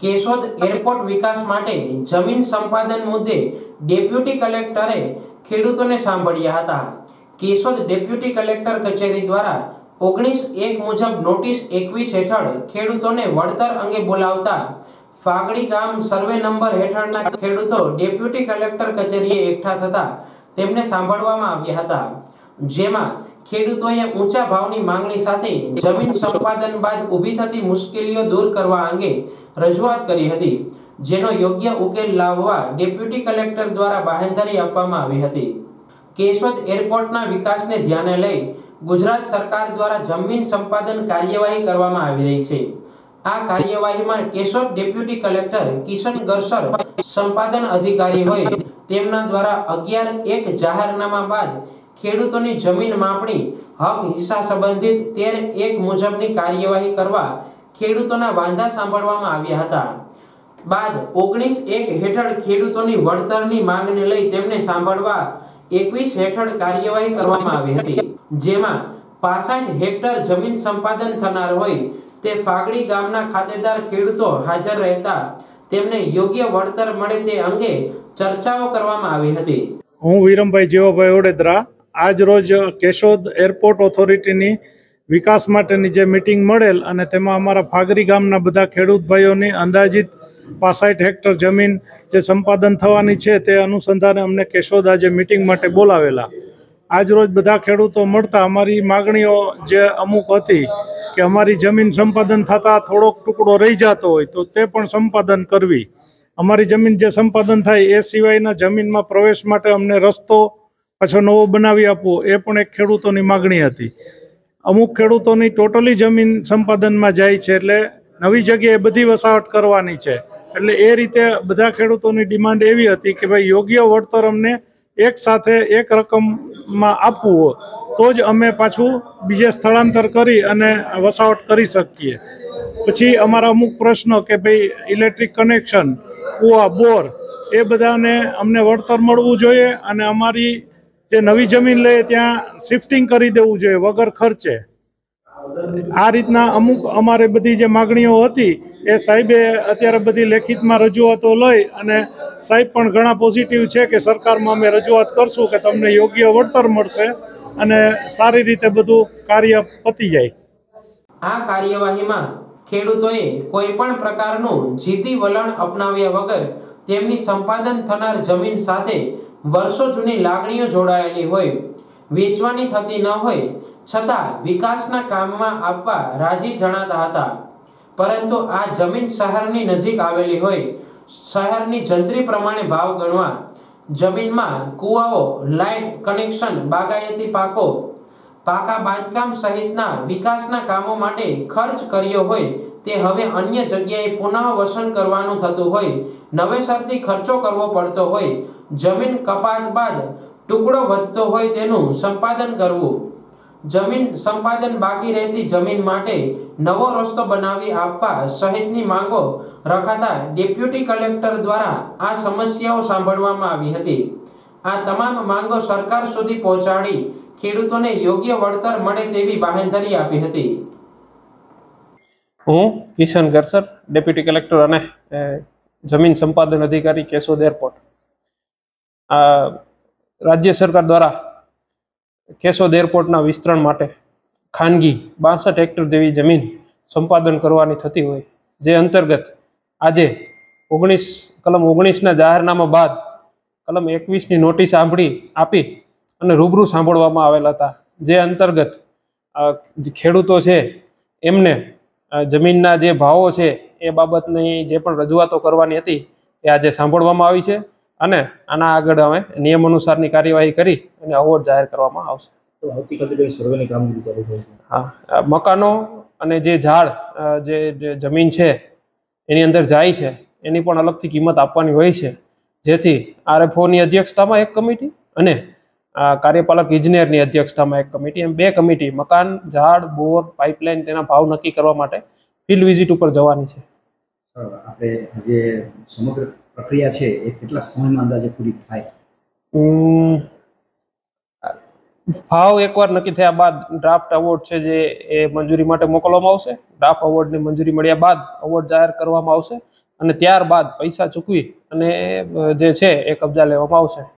Keshod airport વિકાસ માટે જમીન સંપાદન મુદ્દે ડેપ્યુટી કલેક્ટરે ખેડૂતોને સાંભળ્યા હતા। કેશોદ ડેપ્યુટી કલેક્ટર કચેરી દ્વારા 19(1) મુજબ નોટિસ 21 હેઠળ ખેડૂતોને વળતર અંગે બોલાવતા ફાગડી ગામ સર્વે નંબર હેઠળના ખેડૂતો ડેપ્યુટી કલેક્ટર કચેરીએ એકઠા થતા તેમને સાંભળવામાં આવ્યા હતા, જેમાં ખેડૂતોએ ઊંચા ભાવની માંગણી સાથે જમીન સંપાદન બાદ ઊભી થતી મુશ્કેલીઓ દૂર કરવા અંગે રજૂઆત કરી હતી, જેનો યોગ્ય ઉકેલ લાવવા ડેપ્યુટી કલેક્ટર દ્વારા બાહેંધરી આપવામાં આવી હતી। કેશોદ એરપોર્ટના વિકાસને ધ્યાને લઈ ગુજરાત સરકાર દ્વારા જમીન સંપાદન કાર્યવાહી કરવામાં આવી રહી છે। આ કાર્યવાહીમાં કેશોદ ડેપ્યુટી કલેક્ટર કિશન ગરસર સંપાદન અધિકારી હોય તેમના દ્વારા 11(1) જાહેરનામા બાદ ખેડૂતોની જમીન માપણી હક હિસ્સા સંબંધિત 13(1) મુજબની કાર્યવાહી કરવા ખેડૂતોના વાંધા સાંભળવામાં આવ્યા હતા। બાદ 19(1) હેઠળ ખેડૂતોની વળતરની માંગને લઈ તેમને સાંભળવા 21 હેઠળ કાર્યવાહી કરવામાં આવી હતી, જેમાં 65 હેક્ટર જમીન સંપાદન થનાર હોય તે ફાગડી ગામના ખાતેદાર ખેડૂતો હાજર રહેતા તેમને યોગ્ય વળતર મળે તે અંગે ચર્ચાઓ કરવામાં આવી હતી। હું વીરમભાઈ જીવાભાઈ ઓડેદરા આજ રોજ કેશોદ એરપોર્ટ ઓથોરિટીની વિકાસ માટેની જે મીટિંગ મળેલ અને તેમાં અમારા ફાગરી ગામના બધા ખેડૂત ભાઈઓની અંદાજિત 65 હેક્ટર જમીન જે સંપાદન થવાની છે તે અનુસંધાને અમને કેશોદ આજે મીટિંગ માટે બોલાવેલા। આજ રોજ બધા ખેડૂતો મળતા અમારી માગણીઓ જે અમુક હતી કે અમારી જમીન સંપાદન થતાં થોડોક ટુકડો રહી જતો હોય તો તે પણ સંપાદન કરવી, અમારી જમીન જે સંપાદન થાય એ સિવાયના જમીનમાં પ્રવેશ માટે અમને રસ્તો પાછો નવો બનાવી આપવો એ પણ એક ખેડૂતોની માગણી હતી। અમુક ખેડૂતોની ટોટલી જમીન સંપાદનમાં જાય છે એટલે નવી જગ્યાએ બધી વસાવટ કરવાની છે, એટલે એ રીતે બધા ખેડૂતોની ડિમાન્ડ એવી હતી કે ભાઈ યોગ્ય વળતર અમને એક સાથે એક રકમમાં આપવું હોય તો જ અમે પાછું બીજે સ્થળાંતર કરી અને વસાવટ કરી શકીએ। પછી અમારા અમુક પ્રશ્નો કે ભાઈ ઇલેક્ટ્રિક કનેક્શન, કૂવા, બોર એ બધાને અમને વળતર મળવું જોઈએ અને અમારી જે નવી જમીન લઈએ ત્યાં શિફ્ટિંગ કરી દેવું જોઈએ વગર ખર્ચે। આ રીતના અમુક અમારે બધી જે માગણીઓ હતી એ સાહેબે અત્યારે બધી લેખિતમાં રજૂઆતો લઈ અને સાહેબ પણ ઘણા પોઝિટિવ છે કે સરકારમાં અમે રજૂઆત કરશું કે તમને યોગ્ય વળતર મળશે અને સારી રીતે બધું કાર્ય પતી જાય। આ કાર્યવાહીમાં ખેડૂતોએ કોઈ પણ પ્રકારનું જીદી વલણ અપનાવ્યા વગર તેમની સંપાદન થનાર જમીન સાથે વર્ષો જૂની લાગણીઓ જોડાયેલી હોય, વેચવાની થતી ન હોય છતાં વિકાસના કામમાં આપવા રાજી જણાતા હતા, પરંતુ આ જમીન શહેરની નજીક આવેલી હોય, શહેરની જંત્રી પ્રમાણે ભાવ ગણવા, જમીનમાં કૂવાઓ, લાઇટ કનેક્શન, બાગાયતી પાકો, પાકા બાંધકામ સહિતના વિકાસના કામો માટે ખર્ચ કર્યો હોય તે હવે અન્ય જગ્યાએ પુનઃ વસન કરવાનું થતું હોય, નવેસરથી ખર્ચો કરવો પડતો હોય, જમીન કપાત બાદ ટુકડો વધતો હોય તેનું સંપાદન કરવું, જમીન સંપાદન બાકી રહેતી જમીન માટે નવો રસ્તો બનાવી આપવા સહિતની માંગો રખાતા ડેપ્યુટી કલેક્ટર દ્વારા આ સમસ્યાઓ સાંભળવામાં આવી હતી। આ તમામ માંગો સરકાર સુધી પહોંચાડી ખેડૂતોને યોગ્ય વળતર મળે તેવી બાહેંધરી આપી હતી। હું કિશન ગરસર, ડેપ્યુટી કલેક્ટર અને જમીન સંપાદન અધિકારી કેશોદ એરપોર્ટ। રાજ્ય સરકાર દ્વારા કેશોદ એરપોર્ટના વિસ્તરણ માટે ખાનગી 62 હેક્ટર જેવી જમીન સંપાદન કરવાની થતી હોય, જે અંતર્ગત આજે કલમ 19ના જાહેરનામા બાદ કલમ 21ની નોટિસ આપી અને રૂબરૂ સાંભળવામાં આવેલા હતા, જે અંતર્ગત ખેડૂતો છે એમને જમીનના જે ભાવો છે એ બાબતની જે પણ રજૂઆતો કરવાની હતી એ આજે સાંભળવામાં આવી છે અને આના આગળ અમે નિયમ અનુસારની કાર્યવાહી કરી અને અવોર્ડ જાહેર કરવામાં આવશે। હા, મકાનો અને જે ઝાડ જે જમીન છે એની અંદર જાય છે એની પણ અલગથી કિંમત આપવાની હોય છે, જેથી RFOની અધ્યક્ષતામાં એક કમિટી અને કાર્યપાલક ઇજનેરની અધ્યક્ષતામાં એક કમિટી, એમ 2 કમિટી મકાન, ઝાડ, બોર, પાઇપલાઇન તેના ભાવ નક્કી કરવા માટે ફિલ્ડ વિઝિટ ઉપર જવાની છે। આપણે જે સમગ્ર પ્રક્રિયા છે એ કેટલા સમયમાં અંદાજે પૂરી થાય? ભાવ એકવાર નક્કી થયા બાદ ડ્રાફ્ટ અવોર્ડ છે જે એ મંજૂરી માટે મોકલવામાં આવશે। ડ્રાફ્ટ અવોર્ડની મંજૂરી મળ્યા બાદ અવોર્ડ જાહેર કરવામાં આવશે અને ત્યારબાદ પૈસા ચૂકવી અને જે છે એ કબજા લેવામાં આવશે.